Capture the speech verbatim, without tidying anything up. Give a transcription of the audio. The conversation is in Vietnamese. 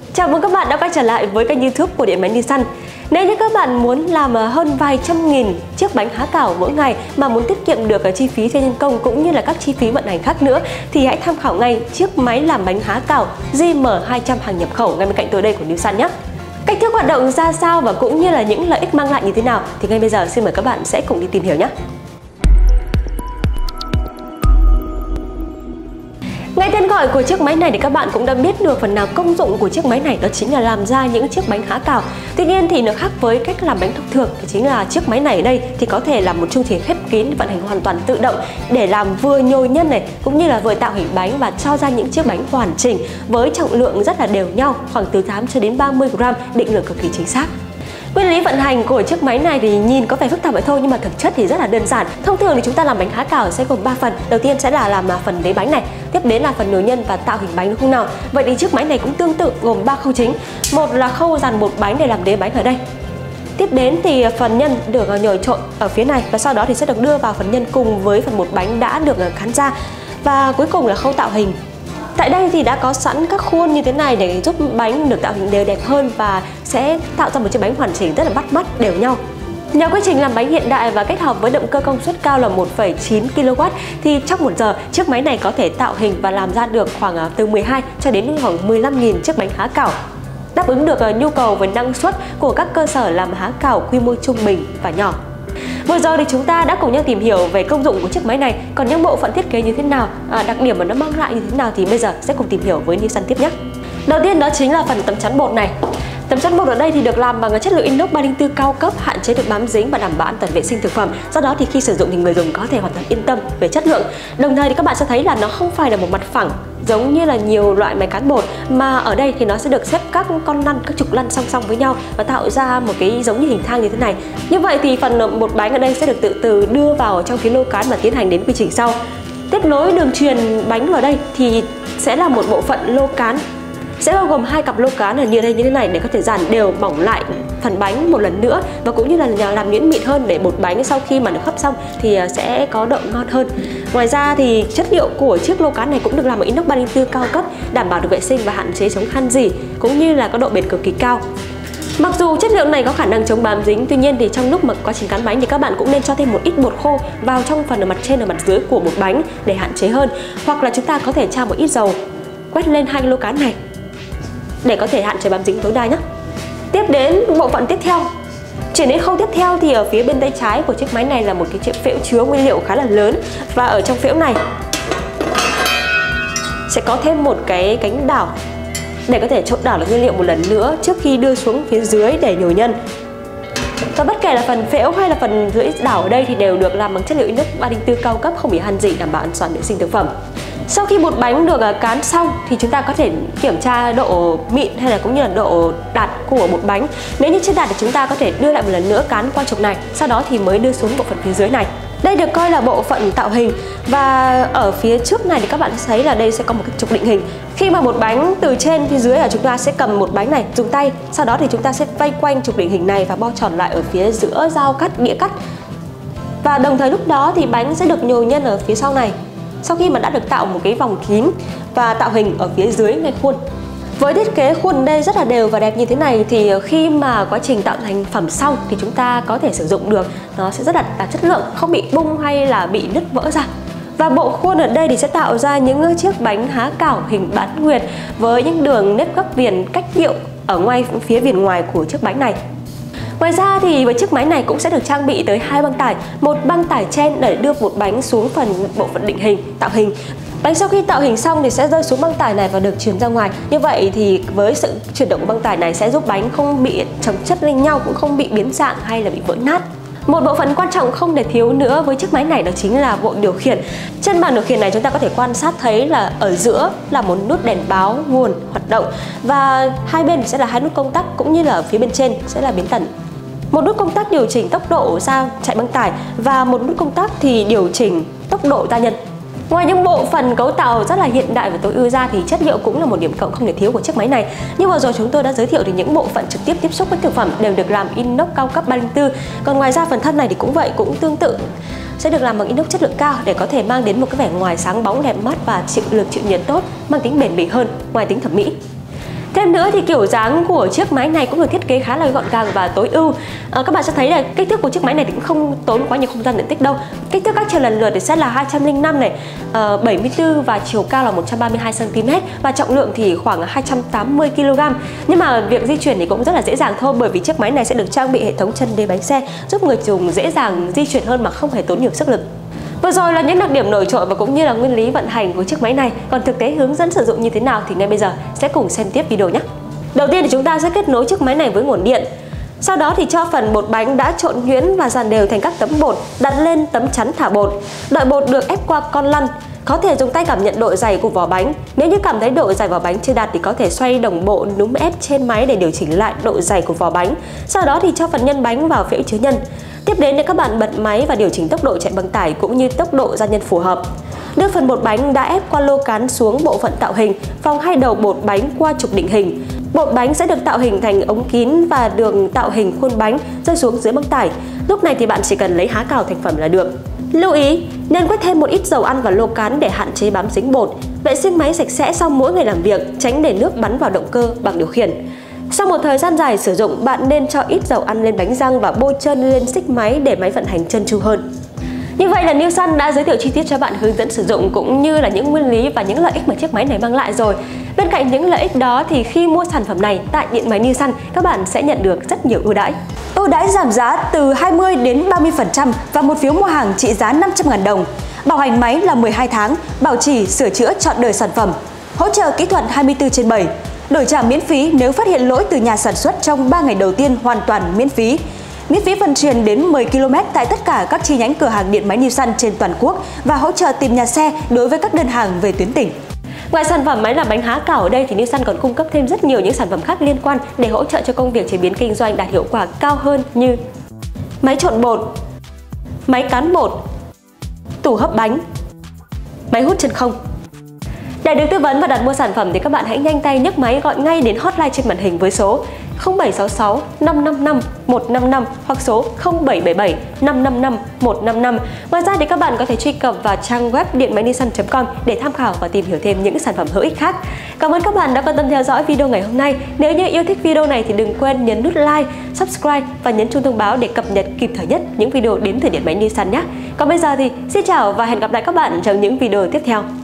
Chào mừng các bạn đã quay trở lại với kênh YouTube của Điện Máy Nissan. Nếu như các bạn muốn làm hơn vài trăm nghìn chiếc bánh há cảo mỗi ngày mà muốn tiết kiệm được chi phí thuê nhân công cũng như là các chi phí vận hành khác nữa thì hãy tham khảo ngay chiếc máy làm bánh há cảo J M hai trăm hàng nhập khẩu ngay bên cạnh tôi đây của Nissan nhé. Cách thức hoạt động ra sao và cũng như là những lợi ích mang lại như thế nào thì ngay bây giờ xin mời các bạn sẽ cùng đi tìm hiểu nhé. Ngay tên gọi của chiếc máy này thì các bạn cũng đã biết được phần nào công dụng của chiếc máy này, đó chính là làm ra những chiếc bánh há cảo. Tuy nhiên thì nó khác với cách làm bánh thông thường, thì chính là chiếc máy này ở đây thì có thể là một chu trình khép kín vận hành hoàn toàn tự động để làm vừa nhồi nhân này cũng như là vừa tạo hình bánh và cho ra những chiếc bánh hoàn chỉnh với trọng lượng rất là đều nhau, khoảng từ tám cho đến ba mươi gam, định lượng cực kỳ chính xác. Nguyên lý vận hành của chiếc máy này thì nhìn có vẻ phức tạp vậy thôi nhưng mà thực chất thì rất là đơn giản. Thông thường thì chúng ta làm bánh há cảo sẽ gồm ba phần. Đầu tiên sẽ là làm phần đế bánh này, tiếp đến là phần nhồi nhân và tạo hình bánh, đúng không nào? Vậy thì chiếc máy này cũng tương tự gồm ba khâu chính. Một là khâu dàn bột bánh để làm đế bánh ở đây. Tiếp đến thì phần nhân được nhồi trộn ở phía này và sau đó thì sẽ được đưa vào phần nhân cùng với phần bột bánh đã được cán ra. Và cuối cùng là khâu tạo hình. Tại đây thì đã có sẵn các khuôn như thế này để giúp bánh được tạo hình đều đẹp hơn và sẽ tạo ra một chiếc bánh hoàn chỉnh rất là bắt mắt, đều nhau. Nhờ quy trình làm bánh hiện đại và kết hợp với động cơ công suất cao là một phẩy chín ki lô oát thì trong một giờ chiếc máy này có thể tạo hình và làm ra được khoảng từ mười hai cho đến khoảng mười lăm nghìn chiếc bánh há cảo, đáp ứng được nhu cầu về năng suất của các cơ sở làm há cảo quy mô trung bình và nhỏ. Vừa rồi thì chúng ta đã cùng nhau tìm hiểu về công dụng của chiếc máy này, còn những bộ phận thiết kế như thế nào, à, đặc điểm mà nó mang lại như thế nào thì bây giờ sẽ cùng tìm hiểu với Nissan tiếp nhé. Đầu tiên đó chính là phần tấm chắn bột này. Tấm chắn bột ở đây thì được làm bằng chất liệu inox ba không bốn cao cấp, hạn chế được bám dính và đảm bảo an toàn vệ sinh thực phẩm. Do đó thì khi sử dụng thì người dùng có thể hoàn toàn yên tâm về chất lượng. Đồng thời thì các bạn sẽ thấy là nó không phải là một mặt phẳng giống như là nhiều loại máy cán bột, mà ở đây thì nó sẽ được xếp các con lăn, các trục lăn song song với nhau và tạo ra một cái giống như hình thang như thế này. Như vậy thì phần bột bánh ở đây sẽ được từ từ đưa vào trong cái lô cán và tiến hành đến quy trình sau. Tiếp nối đường truyền bánh vào đây thì sẽ là một bộ phận lô cán, sẽ bao gồm hai cặp lô cán ở như đây như thế này để có thể dàn đều mỏng lại phần bánh một lần nữa và cũng như là làm nhuyễn mịn hơn để bột bánh sau khi mà được hấp xong thì sẽ có độ ngon hơn. Ngoài ra thì chất liệu của chiếc lô cán này cũng được làm bằng inox ba không bốn cao cấp, đảm bảo được vệ sinh và hạn chế chống khan rỉ cũng như là có độ bền cực kỳ cao. Mặc dù chất liệu này có khả năng chống bám dính, tuy nhiên thì trong lúc mà quá trình cán bánh thì các bạn cũng nên cho thêm một ít bột khô vào trong phần ở mặt trên và mặt dưới của bột bánh để hạn chế hơn, hoặc là chúng ta có thể tra một ít dầu quét lên hai lô cán này để có thể hạn chế bám dính tối đa nhé. Tiếp đến bộ phận tiếp theo. Chuyển đến khâu tiếp theo thì ở phía bên tay trái của chiếc máy này là một cái chiếc phễu chứa nguyên liệu khá là lớn, và ở trong phễu này sẽ có thêm một cái cánh đảo để có thể trộn đảo được nguyên liệu một lần nữa trước khi đưa xuống phía dưới để nhồi nhân. Và bất kể là phần phễu hay là phần lưỡi đảo ở đây thì đều được làm bằng chất liệu inox ba không bốn cao cấp, không bị han rỉ, đảm bảo an toàn vệ sinh thực phẩm. Sau khi bột bánh được cán xong thì chúng ta có thể kiểm tra độ mịn hay là cũng như là độ đạt của bột bánh. Nếu như chưa đạt thì chúng ta có thể đưa lại một lần nữa cán qua trục này, sau đó thì mới đưa xuống bộ phận phía dưới này. Đây được coi là bộ phận tạo hình, và ở phía trước này thì các bạn thấy là đây sẽ có một cái trục định hình. Khi mà bột bánh từ trên phía dưới là chúng ta sẽ cầm một bánh này dùng tay, sau đó thì chúng ta sẽ vây quanh trục định hình này và bo tròn lại ở phía giữa dao cắt, đĩa cắt. Và đồng thời lúc đó thì bánh sẽ được nhồi nhân ở phía sau này, sau khi mà đã được tạo một cái vòng kín và tạo hình ở phía dưới ngay khuôn. Với thiết kế khuôn đây rất là đều và đẹp như thế này thì khi mà quá trình tạo thành phẩm xong thì chúng ta có thể sử dụng được, nó sẽ rất là đạt chất lượng, không bị bung hay là bị nứt vỡ ra. Và bộ khuôn ở đây thì sẽ tạo ra những chiếc bánh há cảo hình bán nguyệt với những đường nếp gấp viền cách điệu ở ngoài phía viền ngoài của chiếc bánh này. Ngoài ra thì với chiếc máy này cũng sẽ được trang bị tới hai băng tải, một băng tải trên để đưa bột bánh xuống phần bộ phận định hình, tạo hình. Bánh sau khi tạo hình xong thì sẽ rơi xuống băng tải này và được truyền ra ngoài. Như vậy thì với sự chuyển động của băng tải này sẽ giúp bánh không bị chồng chất lên nhau, cũng không bị biến dạng hay là bị vỡ nát. Một bộ phận quan trọng không thể thiếu nữa với chiếc máy này đó chính là bộ điều khiển. Trên bàn điều khiển này chúng ta có thể quan sát thấy là ở giữa là một nút đèn báo nguồn hoạt động, và hai bên sẽ là hai nút công tắc, cũng như là ở phía bên trên sẽ là biến tần. Một nút công tắc điều chỉnh tốc độ ra chạy băng tải và một nút công tắc thì điều chỉnh tốc độ gia nhân. Ngoài những bộ phận cấu tạo rất là hiện đại và tối ưu ra thì chất liệu cũng là một điểm cộng không thể thiếu của chiếc máy này. Như vừa rồi chúng tôi đã giới thiệu thì những bộ phận trực tiếp tiếp xúc với thực phẩm đều được làm inox cao cấp ba không bốn. Còn ngoài ra phần thân này thì cũng vậy, cũng tương tự, sẽ được làm bằng inox chất lượng cao để có thể mang đến một cái vẻ ngoài sáng bóng đẹp mắt và chịu lực chịu nhiệt tốt, mang tính bền bỉ hơn ngoài tính thẩm mỹ. Thêm nữa thì kiểu dáng của chiếc máy này cũng được thiết kế khá là gọn gàng và tối ưu. À, các bạn sẽ thấy là kích thước của chiếc máy này thì cũng không tốn quá nhiều không gian diện tích đâu. Kích thước các chiều lần lượt thì sẽ là hai trăm lẻ năm này, uh, bảy mươi tư và chiều cao là một trăm ba mươi hai xăng ti mét và trọng lượng thì khoảng hai trăm tám mươi ki lô gam. Nhưng mà việc di chuyển thì cũng rất là dễ dàng thôi, bởi vì chiếc máy này sẽ được trang bị hệ thống chân đế bánh xe giúp người dùng dễ dàng di chuyển hơn mà không hề tốn nhiều sức lực. Vừa rồi là những đặc điểm nổi trội và cũng như là nguyên lý vận hành của chiếc máy này. Còn thực tế hướng dẫn sử dụng như thế nào thì ngay bây giờ sẽ cùng xem tiếp video nhé. Đầu tiên thì chúng ta sẽ kết nối chiếc máy này với nguồn điện. Sau đó thì cho phần bột bánh đã trộn nhuyễn và dàn đều thành các tấm bột đặt lên tấm chắn thả bột. Đợi bột được ép qua con lăn. Có thể dùng tay cảm nhận độ dày của vỏ bánh. Nếu như cảm thấy độ dày vỏ bánh chưa đạt thì có thể xoay đồng bộ núm ép trên máy để điều chỉnh lại độ dày của vỏ bánh. Sau đó thì cho phần nhân bánh vào phễu chứa nhân. Tiếp đến để các bạn bật máy và điều chỉnh tốc độ chạy bằng tải cũng như tốc độ gia nhân phù hợp. Đưa phần bột bánh đã ép qua lô cán xuống bộ phận tạo hình, vòng hai đầu bột bánh qua trục định hình. Bột bánh sẽ được tạo hình thành ống kín và đường tạo hình khuôn bánh rơi xuống dưới băng tải. Lúc này thì bạn chỉ cần lấy há cào thành phẩm là được. Lưu ý, nên quét thêm một ít dầu ăn vào lô cán để hạn chế bám dính bột. Vệ sinh máy sạch sẽ sau mỗi ngày làm việc, tránh để nước bắn vào động cơ bằng điều khiển. Sau một thời gian dài sử dụng, bạn nên cho ít dầu ăn lên bánh răng và bôi trơn lên xích máy để máy vận hành trơn tru hơn. Như vậy là Newsun đã giới thiệu chi tiết cho bạn hướng dẫn sử dụng cũng như là những nguyên lý và những lợi ích mà chiếc máy này mang lại rồi. Bên cạnh những lợi ích đó thì khi mua sản phẩm này tại điện máy Newsun, các bạn sẽ nhận được rất nhiều ưu đãi. Ưu đãi giảm giá từ hai mươi đến ba mươi phần trăm và một phiếu mua hàng trị giá năm trăm nghìn đồng. Bảo hành máy là mười hai tháng, bảo trì, sửa chữa trọn đời sản phẩm. Hỗ trợ kỹ thuật hai mươi tư trên bảy. Đổi trả miễn phí nếu phát hiện lỗi từ nhà sản xuất trong ba ngày đầu tiên, hoàn toàn miễn phí. Miễn phí vận chuyển đến mười ki lô mét tại tất cả các chi nhánh cửa hàng điện máy Newsun trên toàn quốc và hỗ trợ tìm nhà xe đối với các đơn hàng về tuyến tỉnh. Ngoài sản phẩm máy làm bánh há cảo ở đây thì Newsun còn cung cấp thêm rất nhiều những sản phẩm khác liên quan để hỗ trợ cho công việc chế biến kinh doanh đạt hiệu quả cao hơn như máy trộn bột, máy cán bột, tủ hấp bánh, máy hút chân không. Để được tư vấn và đặt mua sản phẩm thì các bạn hãy nhanh tay nhấc máy gọi ngay đến hotline trên màn hình với số không bảy sáu sáu năm năm năm một năm năm hoặc số không bảy bảy bảy năm năm năm một năm năm. Ngoài ra thì các bạn có thể truy cập vào trang web điện máy newsun chấm com để tham khảo và tìm hiểu thêm những sản phẩm hữu ích khác. Cảm ơn các bạn đã quan tâm theo dõi video ngày hôm nay. Nếu như yêu thích video này thì đừng quên nhấn nút like, subscribe và nhấn chuông thông báo để cập nhật kịp thời nhất những video đến từ điện máy Newsun nhé. Còn bây giờ thì xin chào và hẹn gặp lại các bạn trong những video tiếp theo.